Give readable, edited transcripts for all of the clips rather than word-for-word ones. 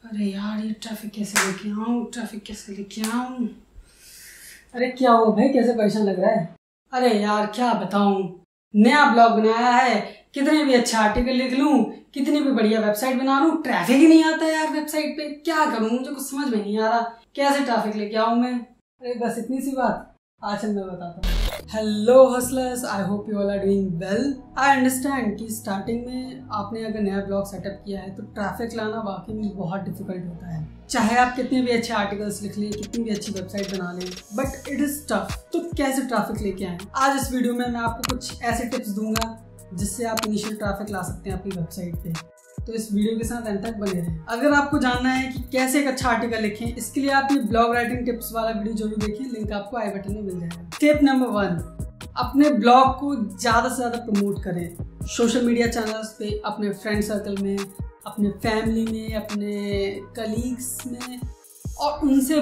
अरे यार ये ट्रैफिक कैसे लेके आऊँ। अरे क्या हुआ भाई, कैसे परेशान लग रहा है। अरे यार क्या बताऊँ, नया ब्लॉग बनाया है, कितने भी अच्छा आर्टिकल लिख लूँ, कितनी भी बढ़िया वेबसाइट बना लूँ, ट्रैफिक ही नहीं आता यार वेबसाइट पे। क्या करूँ, मुझे कुछ समझ में नहीं आ रहा, कैसे ट्रैफिक लेके आऊँ मैं। अरे बस इतनी सी बात, आज मैं बताता हूँ। Hello hustlers, I hope you all are doing well. I understand कि स्टार्टिंग में आपने अगर नया ब्लॉग सेटअप किया है तो ट्रैफिक लाना वाकई में बहुत डिफिकल्ट होता है। चाहे आप कितने भी अच्छे आर्टिकल्स लिख लें, कितनी भी अच्छी वेबसाइट बना लें, बट इट इज टफ। तो कैसे ट्रैफिक लेके आए, आज इस वीडियो में मैं आपको कुछ ऐसे टिप्स दूंगा जिससे आप इनिशियल ट्रैफिक ला सकते हैं अपनी वेबसाइट पे। तो इस वीडियो के साथ अंत तक बने रहें। अगर आपको जानना है कि कैसे एक अच्छा आर्टिकल लिखें, इसके लिए आप ये ब्लॉग राइटिंग टिप्स वाला वीडियो जरूर देखें, लिंक आपको आई बटन में मिल जाएगा। टिप नंबर 1, अपने ब्लॉग को ज़्यादा से ज़्यादा प्रमोट करें। सोशल मीडिया चैनल्स पे, अपने फ्रेंड सर्कल में, अपने फैमिली में, अपने कलीग्स में, और उनसे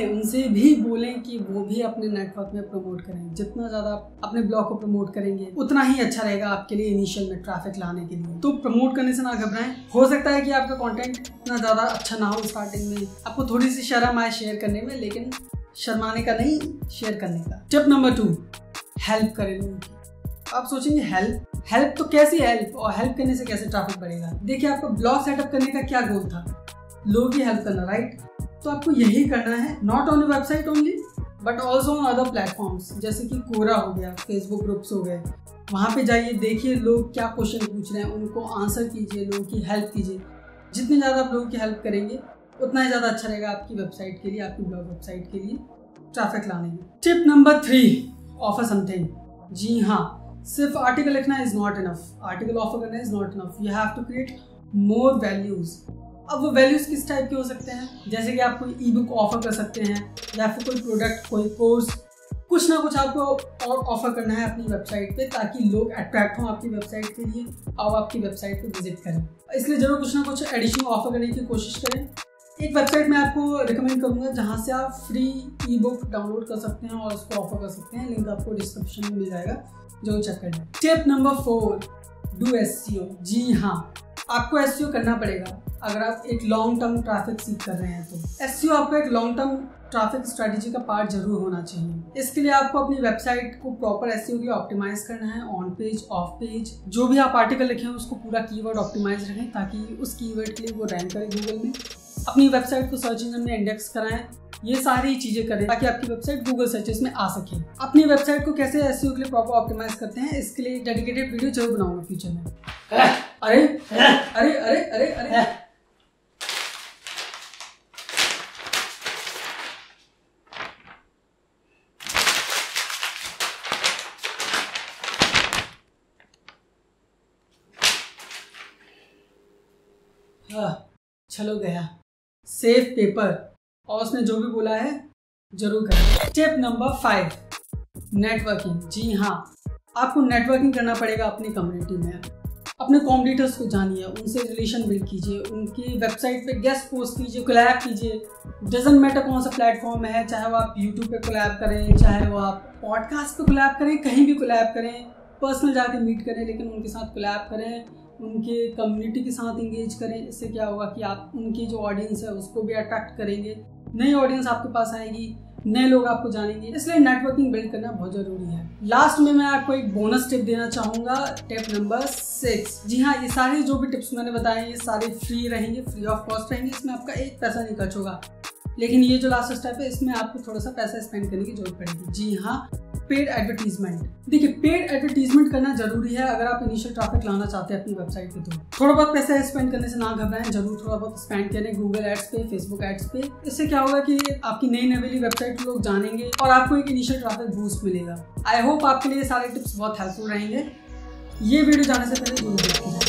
भी बोलें कि वो भी अपने नेटवर्क में प्रमोट करें। जितना ज़्यादा आप अपने ब्लॉग को प्रमोट करेंगे उतना ही अच्छा रहेगा आपके लिए इनिशियल में ट्रैफिक लाने के लिए। तो प्रमोट करने से ना घबराएं। हो सकता है कि आपका कंटेंट इतना ज़्यादा अच्छा ना हो स्टार्टिंग में, आपको थोड़ी सी शर्म आए शेयर करने में, लेकिन शर्माने का नहीं, शेयर करने का। टिप नंबर 2, हेल्प करें लोगों की। आप सोचेंगे हेल्प तो कैसी हेल्प, और हेल्प करने से कैसे ट्रैफिक बढ़ेगा। देखिए, आपको ब्लॉग सेटअप करने का क्या गोल था, लोगों की हेल्प करना, राइट। तो आपको यही करना है, not on website only but also on other platforms, जैसे कि कोरा हो गया, फेसबुक ग्रुप्स हो गए। वहाँ पे जाइए, देखिए लोग क्या क्वेश्चन पूछ रहे हैं, उनको आंसर कीजिए, लोगों की हेल्प कीजिए। जितनी ज़्यादा आप लोगों की हेल्प करेंगे उतना ही ज़्यादा अच्छा रहेगा आपकी वेबसाइट के लिए, आपकी ब्लॉग वेबसाइट के लिए ट्रैफिक लाने में। Tip number 3, offer something. जी हाँ, सिर्फ आर्टिकल लिखना is not enough, article offer करना is not enough, you have to create more values. अब वो वैल्यूज किस टाइप के हो सकते हैं, जैसे कि आप कोई ई बुक ऑफर कर सकते हैं, या फिर कोई प्रोडक्ट, कोई कोर्स, कुछ ना कुछ आपको और ऑफर करना है अपनी वेबसाइट पे, ताकि लोग अट्रैक्ट हों आपकी वेबसाइट के लिए और आपकी वेबसाइट पे विजिट करें। इसलिए जरूर कुछ ना कुछ एडिशनल ऑफर करने की कोशिश करें। एक वेबसाइट मैं आपको रिकमेंड करूंगा जहां से आप फ्री ई बुक डाउनलोड कर सकते हैं और उसको ऑफर कर सकते हैं, लिंक आपको डिस्क्रिप्शन में मिल जाएगा, जरूर चेक कर लें। Tip number 4, do SEO. जी हाँ, आपको एसईओ करना पड़ेगा अगर आप एक लॉन्ग टर्म ट्रैफिक सीख कर रहे हैं। तो एसईओ आपका एक लॉन्ग टर्म ट्रैफिक स्ट्रेटेजी का पार्ट जरूर होना चाहिए। इसके लिए आपको अपनी वेबसाइट को प्रॉपर एसईओ के लिए ऑप्टिमाइज करना है, ऑन पेज, ऑफ पेज, जो भी आप आर्टिकल लिखे हैं उसको पूरा कीवर्ड ऑप्टिमाइज रखें, ताकि उस कीवर्ड के लिए वो रैंक करे गूगल में। अपनी वेबसाइट को सर्च इंजन में इंडेक्स कराएं, ये सारी चीजें करें ताकि आपकी वेबसाइट गूगल सर्चेस में आ सके। अपनी वेबसाइट को कैसे एसईओ के लिए प्रॉपर ऑप्टिमाइज करते हैं, इसके लिए डेडिकेटेड वीडियो जरूर बनाऊंगा फ्यूचर में। अरे अरे अरे अरे अरे चलो गया। सेव पेपर, और उसने जो भी बोला है जरूर करें। Tip number 5, networking. जी हाँ, आपको नेटवर्किंग करना पड़ेगा अपनी कम्युनिटी में। अपने कॉम्पिटिटर्स को जानिए, उनसे रिलेशन बिल्ड कीजिए, उनकी वेबसाइट पे गेस्ट पोस्ट कीजिए, कोलैब कीजिए। डजंट मैटर कौन सा प्लेटफॉर्म है, चाहे वो आप यूट्यूब पे कोलैब करें, चाहे वो आप पॉडकास्ट पे कोलैब करें, कहीं भी कोलैब करें, पर्सनल जाके मीट करें, लेकिन उनके साथ कोलैब करें, उनके कम्युनिटी के साथ इंगेज करें। इससे क्या होगा कि आप उनकी जो ऑडियंस है उसको भी अट्रैक्ट करेंगे, नई ऑडियंस आपके पास आएगी, नए लोग आपको जानेंगे। इसलिए नेटवर्किंग बिल्ड करना बहुत जरूरी है। लास्ट में मैं आपको एक बोनस टिप देना चाहूँगा, टिप नंबर 6। जी हाँ, ये सारे जो भी टिप्स मैंने बताए ये सारे फ्री रहेंगे, फ्री ऑफ कॉस्ट रहेंगे, इसमें आपका एक पैसा नहीं खर्च होगा। लेकिन ये जो लास्ट स्टेप है, इसमें आपको थोड़ा सा पैसा स्पेंड करने की जरूरत पड़ेगी। जी हाँ, पेड एडवर्टीजमेंट। देखिए, पेड एडवर्टीजमेंट करना जरूरी है अगर आप इनिशियल ट्रैफिक लाना चाहते हैं अपनी वेबसाइट पे। तो थोड़ा बहुत पैसा स्पेंड करने से ना घबराएं, जरूर थोड़ा बहुत स्पेंड करें गूगल एड्स पे, फेसबुक एड्स पे। इससे क्या होगा कि आपकी नई नवेली वेबसाइट लोग जानेंगे और आपको एक इनिशियल ट्रैफिक बूस्ट मिलेगा। आई होप आपके लिए सारे टिप्स बहुत हेल्पफुल रहेंगे। ये वीडियो जाने से पहले जरूर देखिए।